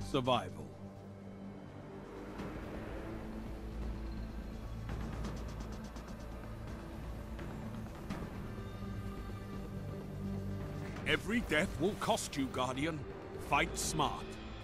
survival. Every death will cost you, Guardian. Fight smart.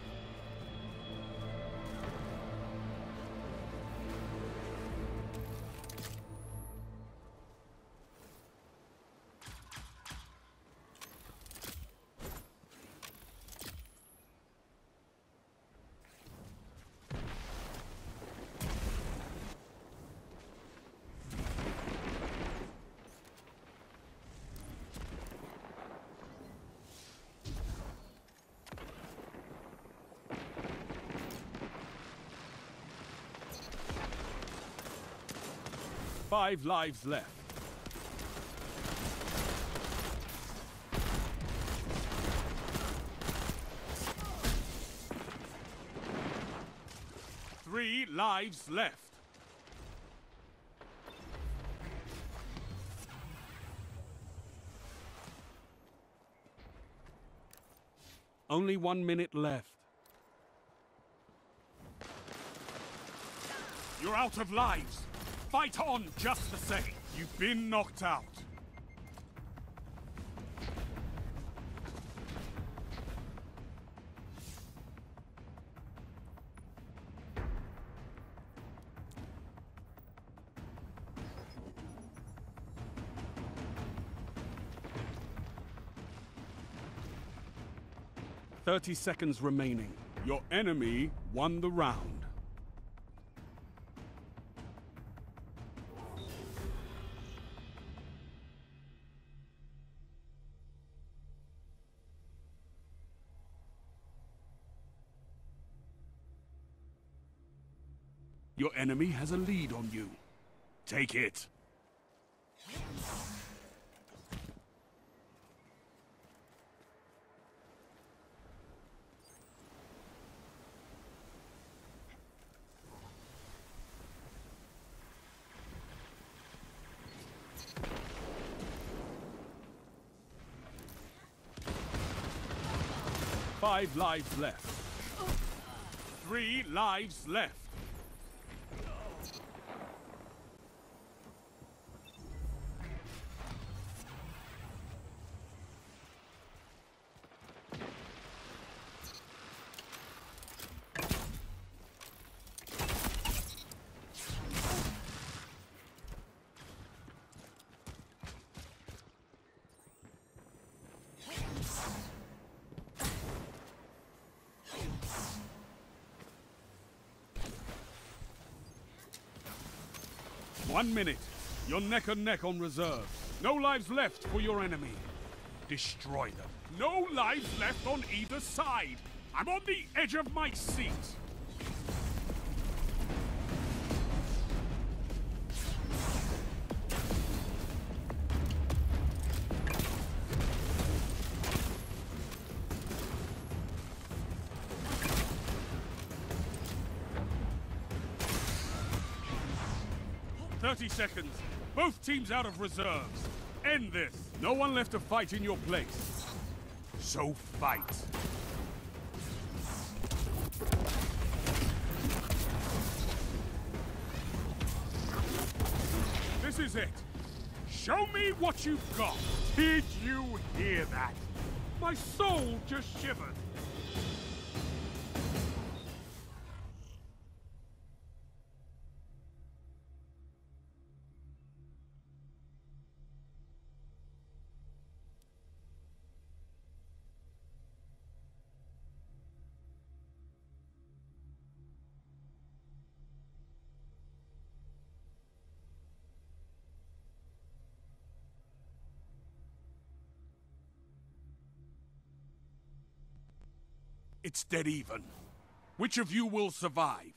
Five lives left. Three lives left. Only 1 minute left. You're out of lives. Fight on just the same. You've been knocked out. "30 seconds remaining. Your enemy won the round. Your enemy has a lead on you. Take it. Five lives left. 3 lives left. One minute. You're neck and neck on reserves. No lives left for your enemy. Destroy them. No lives left on either side. I'm on the edge of my seat. "30 seconds. Both teams out of reserves. End this. No one left to fight in your place. So fight." This is it. Show me what you've got. Did you hear that? My soul just shivered. It's dead even. Which of you will survive?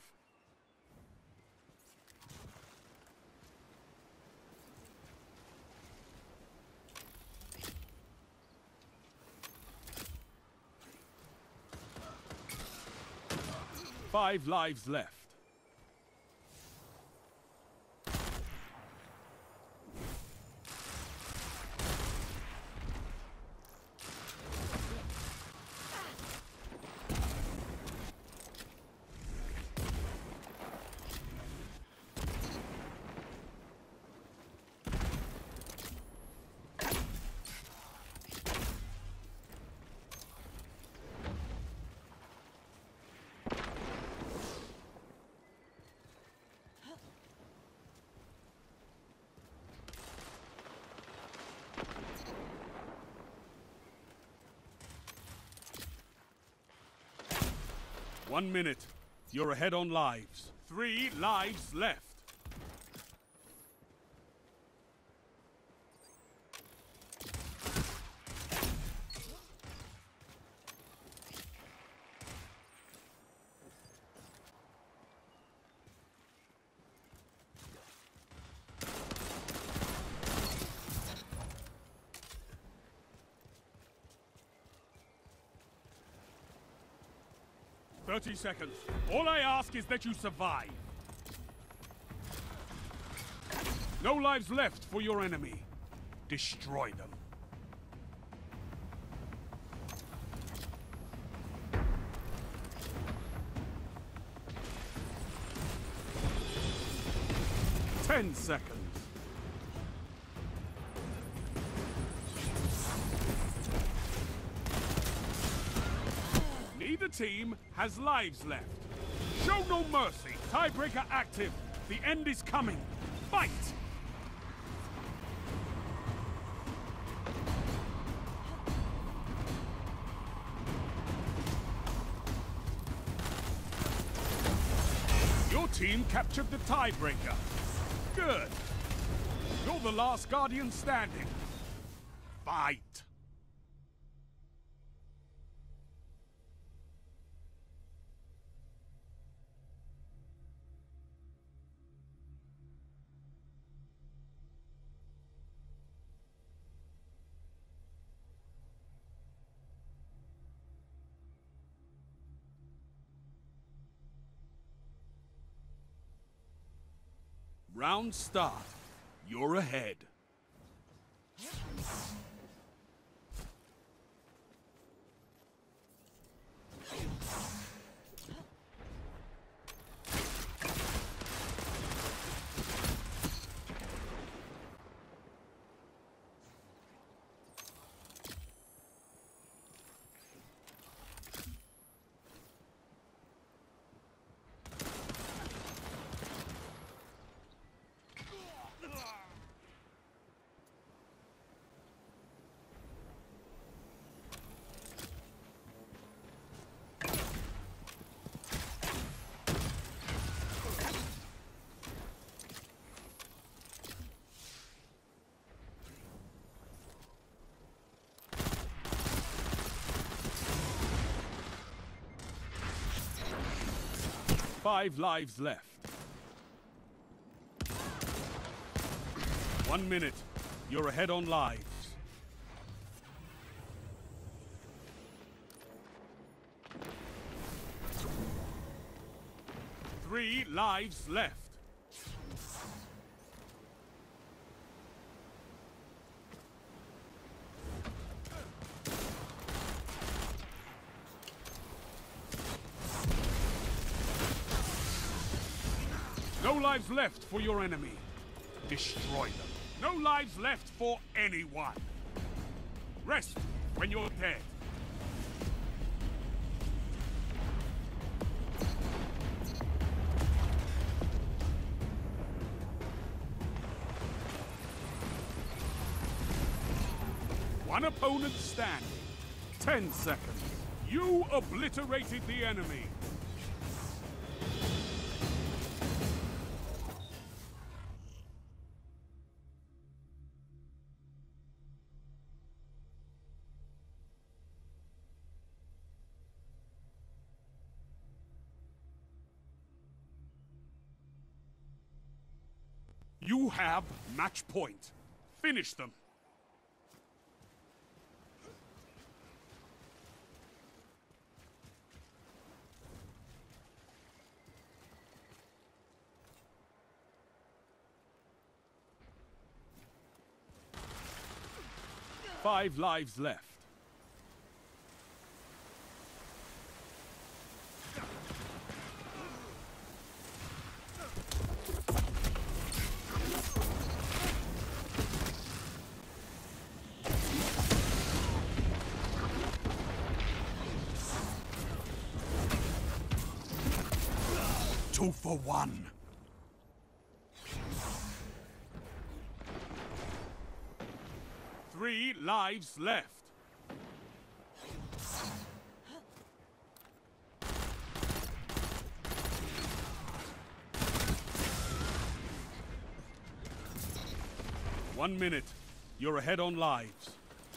Five lives left. 1 minute. You're ahead on lives. 3 lives left. "30 seconds. All I ask is that you survive. No lives left for your enemy. Destroy them." "10 seconds. Neither team has lives left. Show no mercy. Tiebreaker active. The end is coming. Fight! Your team captured the tiebreaker. Good. You're the last Guardian standing. Fight! Round start. You're ahead. Five lives left. 1 minute. You're ahead on lives. Three lives left. No lives left for your enemy. Destroy them. No lives left for anyone. Rest when you're dead. One opponent standing. 10 seconds. You obliterated the enemy. You have match point. Finish them. Five lives left. Two for one. Three lives left. 1 minute. You're ahead on lives.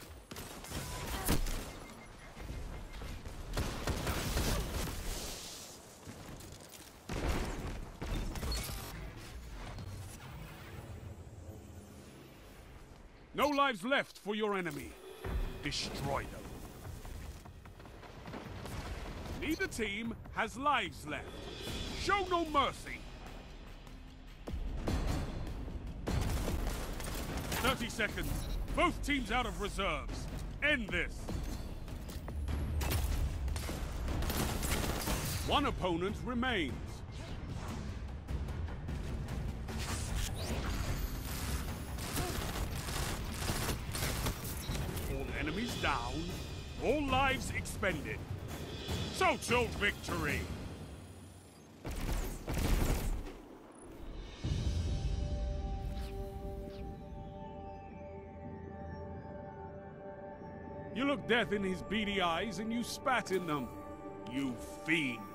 No lives left for your enemy. Destroy them. Neither team has lives left. Show no mercy. 30 seconds. Both teams out of reserves. End this. One opponent remains. All enemies down. All lives expended. Total victory! You looked death in his beady eyes and you spat in them. You fiend!